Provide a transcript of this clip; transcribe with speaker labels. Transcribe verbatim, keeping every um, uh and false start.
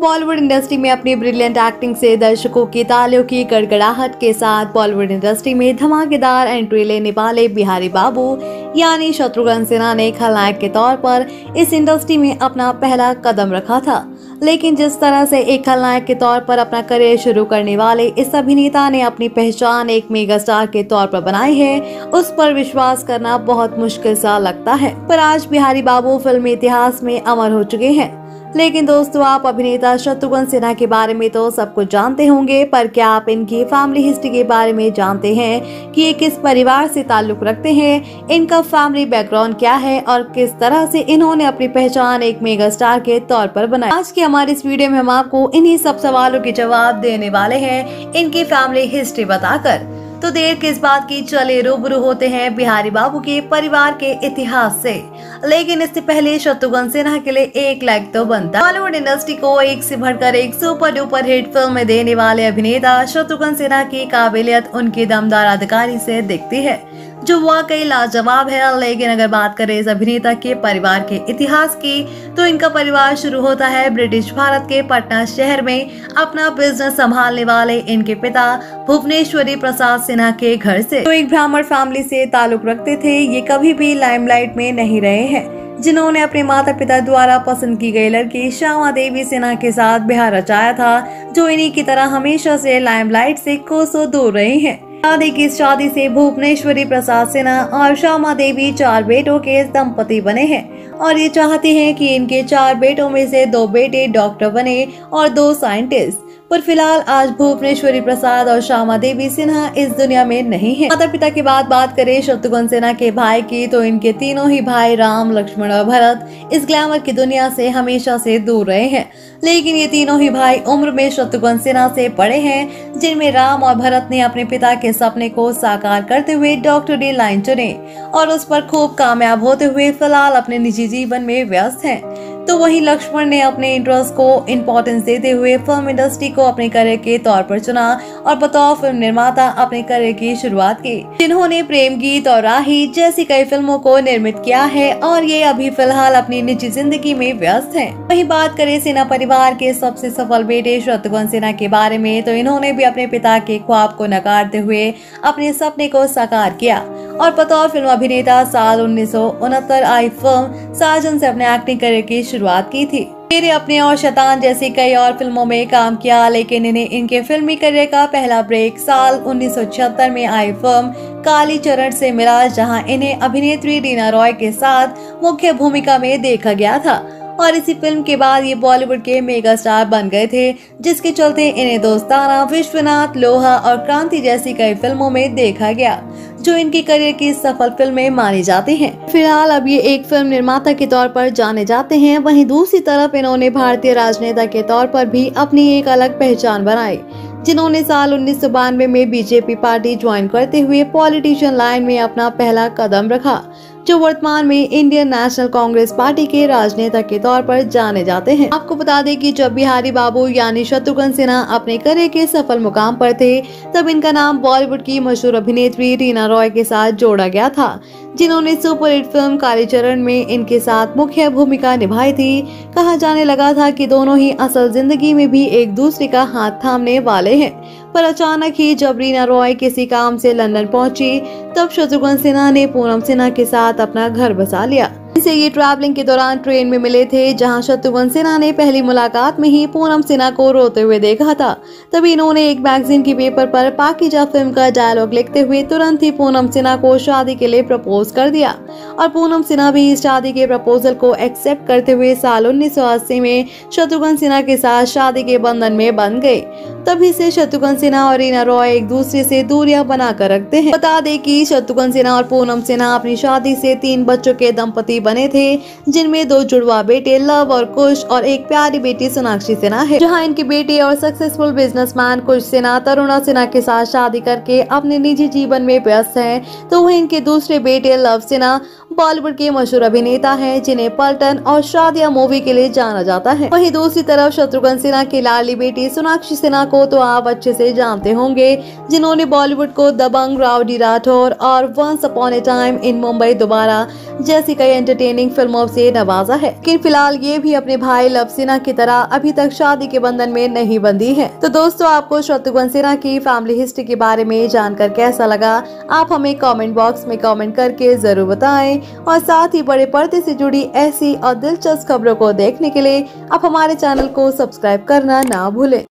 Speaker 1: Bollywood industry में अपनी brilliant acting से दर्शकों की तालियों की गड़गड़ाहट के साथ बॉलीवुड इंडस्ट्री में धमाकेदार एंट्री लेने वाले बिहारी बाबू यानी शत्रुघ्न सिन्हा ने खलनायक के तौर पर इस इंडस्ट्री में अपना पहला कदम रखा था। लेकिन जिस तरह से एक खलनायक के तौर पर अपना करियर शुरू करने वाले इस अभिनेता ने अपनी पहचान एक मेगा स्टार के तौर पर बनाई है, उस पर विश्वास करना बहुत मुश्किल सा लगता है। पर आज बिहारी बाबू फिल्मी इतिहास में अमर हो चुके हैं। लेकिन दोस्तों, आप अभिनेता शत्रुघ्न सिन्हा के बारे में तो सब कुछ जानते होंगे, पर क्या आप इनकी फैमिली हिस्ट्री के बारे में जानते हैं कि ये किस परिवार से ताल्लुक रखते हैं, इनका फैमिली बैकग्राउंड क्या है और किस तरह से इन्होंने अपनी पहचान एक मेगा स्टार के तौर पर बनाई। आज की हमारी इस वीडियो में हम आपको इन्हीं सब सवालों के जवाब देने वाले हैं इनकी फैमिली हिस्ट्री बताकर। तो देर किस बात की, चले रूबरू होते हैं बिहारी बाबू के परिवार के इतिहास से। लेकिन इससे पहले शत्रुघ्न सिन्हा के लिए एक लाइक तो बनता है। बॉलीवुड इंडस्ट्री को एक से बढ़कर एक सुपर डुपर हिट फिल्म देने वाले अभिनेता शत्रुघ्न सिन्हा की काबिलियत उनकी दमदार अदाकारी से दिखती है, जो वाकई लाजवाब है। लेकिन अगर बात करें इस अभिनेता के परिवार के इतिहास की, तो इनका परिवार शुरू होता है ब्रिटिश भारत के पटना शहर में अपना बिजनेस संभालने वाले इनके पिता भुवनेश्वरी प्रसाद सिन्हा के घर से। तो एक ब्राह्मण फैमिली से ताल्लुक रखते थे। ये कभी भी लाइमलाइट में नहीं रहे हैं, जिन्होंने अपने माता पिता द्वारा पसंद की गई लड़की श्यामा देवी सिन्हा के साथ ब्याह रचाया था, जो इन्हीं की तरह हमेशा से लाइमलाइट से कोसों दूर रहे हैं। शादी की शादी से भुवनेश्वरी प्रसाद सिन्हा और श्यामा देवी चार बेटों के दंपति बने हैं और ये चाहते हैं कि इनके चार बेटों में से दो बेटे डॉक्टर बने और दो साइंटिस्ट। पर फिलहाल आज भुवनेश्वरी प्रसाद और श्यामा देवी सिन्हा इस दुनिया में नहीं है। माता पिता की बात बात करें शत्रुघ्न सिन्हा के भाई की, तो इनके तीनों ही भाई राम, लक्ष्मण और भरत इस ग्लैमर की दुनिया से हमेशा से दूर रहे हैं। लेकिन ये तीनों ही भाई उम्र में शत्रुघ्न सिन्हा से बड़े हैं, जिनमें राम और भरत ने अपने पिता के सपने को साकार करते हुए डॉक्टरी लाइन चुने और उस पर खूब कामयाब होते हुए फिलहाल अपने निजी जीवन में व्यस्त हैं। तो वहीं लक्ष्मण ने अपने इंटरेस्ट को इम्पोर्टेंस देते हुए फिल्म इंडस्ट्री को अपने करियर के तौर पर चुना और बतौर फिल्म निर्माता अपने करियर की शुरुआत की, जिन्होंने प्रेम गीत और राही जैसी कई फिल्मों को निर्मित किया है और ये अभी फिलहाल अपनी निजी जिंदगी में व्यस्त हैं। वहीं बात करें सिन्हा परिवार के सबसे सफल बेटे शत्रुघ्न सिन्हा के बारे में, तो इन्होंने भी अपने पिता के ख्वाब को नकारते हुए अपने सपने को साकार किया और बतौर फिल्म अभिनेता साल उन्नीस सौ उनहत्तर आई फिल्म साजन से अपने एक्टिंग करियर की शुरुआत की थी। मेरे अपने और शैतान जैसी कई और फिल्मों में काम किया, लेकिन इन्हें इनके फिल्मी करियर का पहला ब्रेक साल उन्नीस सौ छिहत्तर में आई फिल्म काली चरण से मिला, जहां इन्हें अभिनेत्री रीना रॉय के साथ मुख्य भूमिका में देखा गया था और इसी फिल्म के बाद ये बॉलीवुड के मेगा स्टार बन गए थे, जिसके चलते इन्हें दोस्ताना, विश्वनाथ, लोहा और क्रांति जैसी कई फिल्मों में देखा गया, जो इनके करियर की सफल फिल्में मानी जाती हैं। फिलहाल अब ये एक फिल्म निर्माता के तौर पर जाने जाते हैं। वहीं दूसरी तरफ इन्होंने भारतीय राजनेता के तौर पर भी अपनी एक अलग पहचान बनाई, जिन्होंने साल उन्नीस सौ बानवे में बीजेपी पार्टी ज्वाइन करते हुए पॉलिटिशियन लाइन में अपना पहला कदम रखा, जो वर्तमान में इंडियन नेशनल कांग्रेस पार्टी के राजनेता के तौर पर जाने जाते हैं। आपको बता दें कि जब बिहारी बाबू यानी शत्रुघ्न सिन्हा अपने करियर के सफल मुकाम पर थे, तब इनका नाम बॉलीवुड की मशहूर अभिनेत्री रीना रॉय के साथ जोड़ा गया था, जिन्होंने सुपरहिट फिल्म काली चरण में इनके साथ मुख्य भूमिका निभाई थी। कहा जाने लगा था कि दोनों ही असल जिंदगी में भी एक दूसरे का हाथ थामने वाले हैं, पर अचानक ही जब रीना रॉय किसी काम से लंदन पहुंची, तब शत्रुघ्न सिन्हा ने पूनम सिन्हा के साथ अपना घर बसा लिया। इनसे ये ट्रैवलिंग के दौरान ट्रेन में मिले थे, जहां शत्रुघ्न सिन्हा ने पहली मुलाकात में ही पूनम सिन्हा को रोते हुए देखा था। तभी इन्होंने एक मैगजीन की पेपर पर पाकीजा फिल्म का डायलॉग लिखते हुए तुरंत ही पूनम सिन्हा को शादी के लिए प्रपोज कर दिया और पूनम सिन्हा भी इस शादी के प्रपोजल को एक्सेप्ट करते हुए साल उन्नीस सौ अस्सी में शत्रुघ्न सिन्हा के साथ शादी के बंधन में बंध गए। तभी से शत्रुघ्न सिन्हा और रीना रॉय एक दूसरे से दूरियां बनाकर रखते हैं। बता दें कि शत्रुघ्न सिन्हा और पूनम सिन्हा अपनी शादी से तीन बच्चों के दंपति बने थे, जिनमें दो जुड़वा बेटे लव और कुश और एक प्यारी बेटी सोनाक्षी सिन्हा है। जहां इनके बेटे और सक्सेसफुल बिजनेसमैन कुश सिन्हा तरुणा सिन्हा के साथ शादी करके अपने निजी जीवन में व्यस्त हैं, तो वहीं इनके दूसरे बेटे लव सिन्हा बॉलीवुड के मशहूर अभिनेता हैं जिन्हें पलटन और शादिया मूवी के लिए जाना जाता है। वहीं दूसरी तरफ शत्रुघ्न सिन्हा की लाडली बेटी सोनाक्षी सिन्हा को तो आप अच्छे से जानते होंगे, जिन्होंने बॉलीवुड को दबंग, राउडी राठौर और once upon a time in Mumbai दोबारा जैसी कई एंटरटेनिंग फिल्मों से नवाजा है। लेकिन फिलहाल ये भी अपने भाई लव सिन्हा की तरह अभी तक शादी के बंधन में नहीं बंधी है। तो दोस्तों, आपको शत्रुघ्न सिन्हा की फैमिली हिस्ट्री के बारे में जानकर कैसा लगा, आप हमें कमेंट बॉक्स में कमेंट करके जरूर बताएं। और साथ ही बड़े पर्दे से जुड़ी ऐसी और दिलचस्प खबरों को देखने के लिए आप हमारे चैनल को सब्सक्राइब करना ना भूलें।